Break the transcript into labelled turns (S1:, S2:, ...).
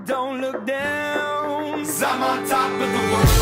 S1: don't look down,
S2: 'cause I'm on top of the world.